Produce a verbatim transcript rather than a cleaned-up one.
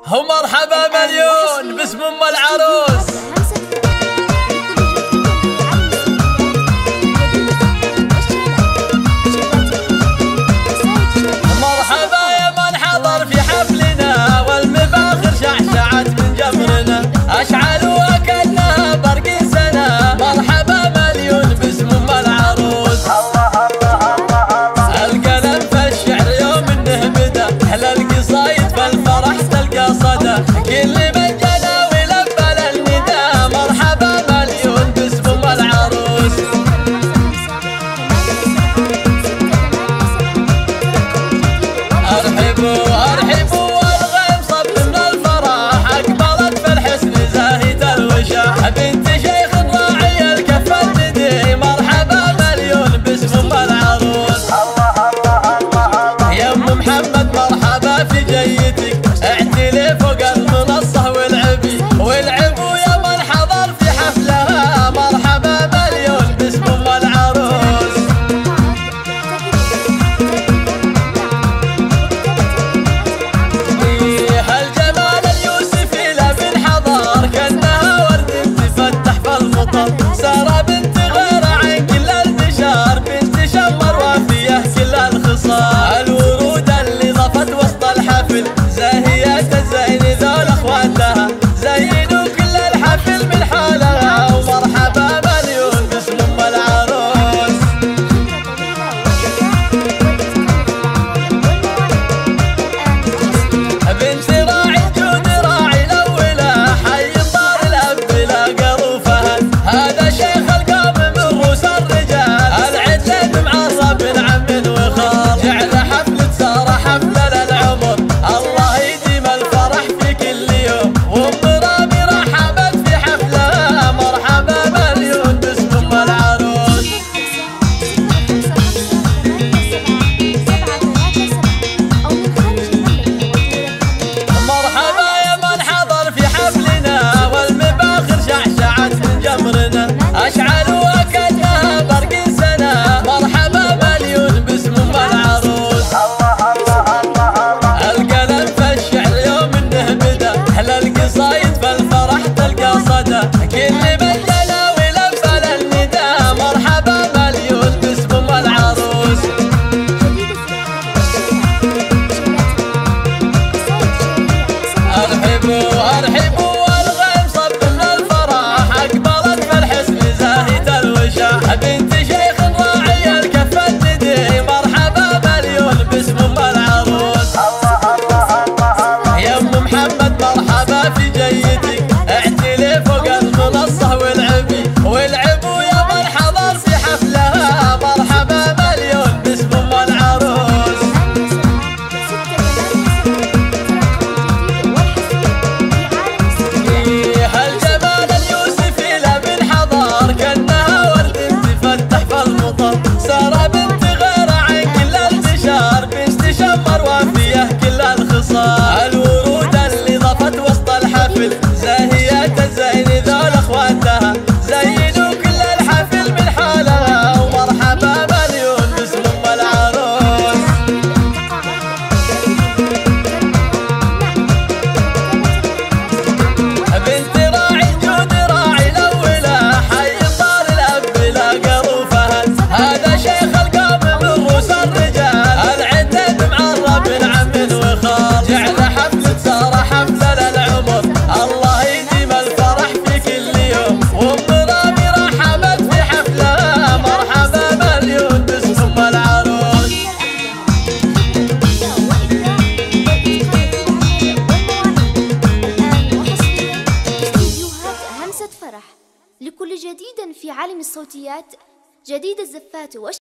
ومرحبا مليون باسم ام العروس. مرحبا يا من حضر في حفلنا والمباخر شعشعت من جمرنا اشعلوا كأنها برق سنة. مرحبا مليون باسم ام العروس. الله الله الله القلم في الشعر يوم انه بدا احلى القصايد فالفرح تلقى صدى كل من جنى ولبى للنداء. مرحبا مليون باسم ام العروس. ارحبوا ارحبوا والغيم صب من الفرح اقبلت في الحسن زاهية الوشاح بنت شيخ راعي الكف الندي. مرحبا مليون باسم ام العروس. الله الله الله يا ام محمد مرحبا في جيتك اعتلي فوق المنصة والعبي والعبوا يا من حضر في حفلها. مرحبا مليون باسم ام العروس. هالجمال اليوسفي لا بالحضار كأنها ورد تفتح في المطر. سارة بنت غير عن كل البشار بنت شمر وافية كل الخصال. الورود اللي ضفت وسط الحفل زاهية الزين ذول اخواتها زينوا كل الحفل من حالها. ومرحبا مليون باسم ام العروس. بنت راعي جود راعي الاولى حي الدار الاب لا قروفها. هذا شيخ القوم من روس الرجال العدل معرب من عم وخال. جعل حفلة سارة حفلة للعمر الله يديم الفرح في كل يوم. وام رامي رحبت في حفلها. مرحبا مليون باسم ام العروس. مرحبا يا من حضر في حفلنا والمباخر شعشعت من جمرنا اشعلوا كأنها برق سنة. مرحبا مليون باسم ام العروس. الله الله الله القلم في الشعر يوم انه بدا احلى القصايد فالفرح تلقى صدى كل من جنى ولبى للنداء. مرحبا مليون باسم ام العروس. ارحبوا ارحبوا والغيم صب من الفرح اقبلت في الحسن زاهية الوشاح بنت شيخ راعي الكف الندي. مرحبا مليون باسم ام العروس. الله الله الله يا ام محمد مرحبا في جيتك اعتلي فوق المنصة والعبي والعبوا يا من حضر في حفلها. مرحبا مليون باسم ام العروس. هالجمال اليوسفي لا بالحضار كأنها ورد تفتح في المطر. سارة بنت غير عن كل البشار بنت شمر وافية كل الخصال. الورود اللي ضفت وسط الحفل زاهية الزين ذول اخواتها زينوا كل الحفل من حالها. ومرحبا مليون باسم ام العروس. بنت راعي جود راعي الاولى حي الدار الاب لا قروفها. هذا شيخ القوم من روس الرجال العدل معرب من عم وخال. جعل حفلة سارة حفلة للعمر الله يديم الفرح في كل يوم. وام رامي رحبت في حفلها. مرحبا مليون باسم ام العروس. استديوهات همسة فرح لكل جديد في عالم الصوتيات. جديد الزفات